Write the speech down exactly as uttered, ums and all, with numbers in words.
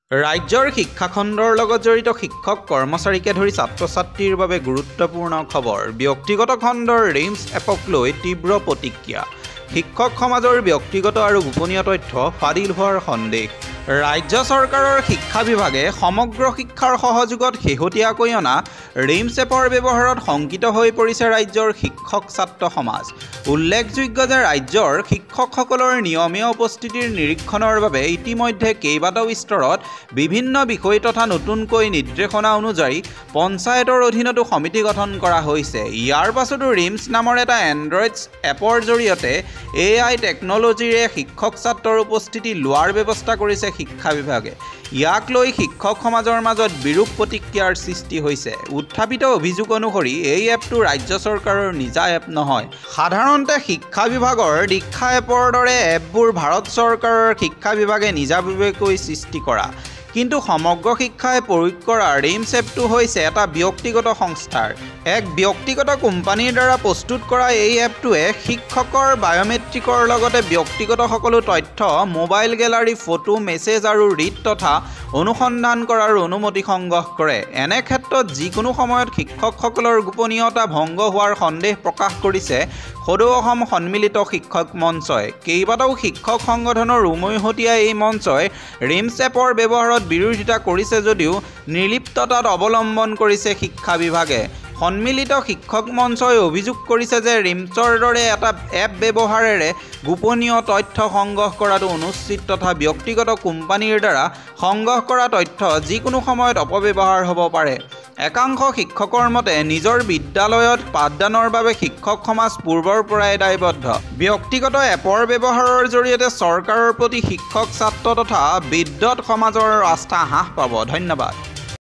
ৰাজ্যৰ শিক্ষাখণ্ডৰ লগত জড়িত শিক্ষক কৰ্মচাৰীকে ধৰি ছাত্ৰ ছাত্ৰীৰ বাবে গুৰুত্বপূৰ্ণ খবৰ। ব্যক্তিগত খণ্ডৰ ৰিমছ এপক লৈ তীব্ৰ প্ৰতিক্ৰিয়া। শিক্ষক সমাজৰ ব্যক্তিগত আৰু গোপনীয় তথ্য ফাদিল হোৱাৰ সন্দেহ। ৰাজ্য চৰকাৰৰ শিক্ষা বিভাগে সমগ্ৰ শিক্ষাৰ সহযোগত শেহতীয়াকৈ অনা ৰিমছ এপৰ ব্যৱহাৰত শংকিত হৈ পৰিছে ৰাজ্যৰ শিক্ষক ছাত্ৰ সমাজ। উল্লেখযোগ্য যে ৰাজ্যৰ শিক্ষকসকলৰ নিয়মীয়া উপস্থিতিৰ নিৰীক্ষণৰ বাবে ইতিমধ্যে কেইবাটাও স্তৰত বিভিন্ন বিষয় তথা নতুনকৈ নিৰ্দেশনা অনুযায়ী পঞ্চায়তৰ অধীনতো সমিতি গঠন কৰা হৈছে। ইয়াৰ পাছতো ৰিমছ নামৰ এটা এণ্ড্ৰইড এপৰ জৰিয়তে এ আই টেকনলজিৰে শিক্ষক ছাত্ৰৰ উপস্থিতি লোৱাৰ ব্যৱস্থা কৰিছে শিক্ষা বিভাগে। ইয়াক লৈ শিক্ষক সমাজৰ মাজত বিৰূপ প্ৰতিক্ৰিয়াৰ সৃষ্টি হৈছে। উত্থাপিত অভিযোগ অনুসৰি এই এপটো ৰাজ্য চৰকাৰৰ নিজা এপ নহয়। সাধাৰণতে শিক্ষা বিভাগৰ দীক্ষা এপৰ দৰে এপবোৰ ভাৰত চৰকাৰৰ শিক্ষা বিভাগে নিজাববীয়াকৈ সৃষ্টি কৰা। কিন্তু সমগ্ৰ শিক্ষাই প্ৰয়োগ কৰা ৰিমছ এপটো হৈছে এটা ব্যক্তিগত সংস্থাৰ এক ব্যক্তিগত কোম্পানীৰ দ্বাৰা প্ৰস্তুত কৰা। এই এপটোৱে শিক্ষকৰ বায়'মেট্ৰিকৰ লগতে ব্যক্তিগত সকলো তথ্য, মোবাইল গেলাৰী, ফটো, মেছেজ আৰু ৰিড তথা অনুসন্ধান কৰাৰ অনুমতি সংগ্ৰহ কৰে। এনে ক্ষেত্ৰত যিকোনো সময়ত শিক্ষকসকলৰ গোপনীয়তা ভংগ হোৱাৰ সন্দেহ প্ৰকাশ কৰিছে সদৌ অসম সন্মিলিত শিক্ষক মঞ্চই। কেইবাটাও শিক্ষক সংগঠনৰ উমৈহতীয়া এই মঞ্চই ৰিমছ এপৰ ব্যৱহাৰত বিৰোধিতা কৰিছে যদিও নিৰ্লিপ্ততাত অৱলম্বন কৰিছে শিক্ষা বিভাগে। সন্মিলিত শিক্ষক মঞ্চই অভিযোগ কৰিছে যে ৰিমছৰ দৰে এটা এপ ব্যৱহাৰেৰে গোপনীয় তথ্য সংগ্ৰহ কৰাটো অনুচিত তথা ব্যক্তিগত কোম্পানীৰ দ্বাৰা সংগ্ৰহ কৰা তথ্য যিকোনো সময়ত অপব্যৱহাৰ হ'ব পাৰে। একাংশ শিক্ষকৰ মতে নিজৰ বিদ্যালয়ত পাঠদানৰ বাবে শিক্ষক সমাজ পূৰ্বৰ পৰাই দায়বদ্ধ। ব্যক্তিগত এপৰ ব্যৱহাৰৰ জৰিয়তে চৰকাৰৰ প্ৰতি শিক্ষক ছাত্ৰ তথা বিদ্যুৎ সমাজৰ আস্থা হ্ৰাস পাব। ধন্যবাদ।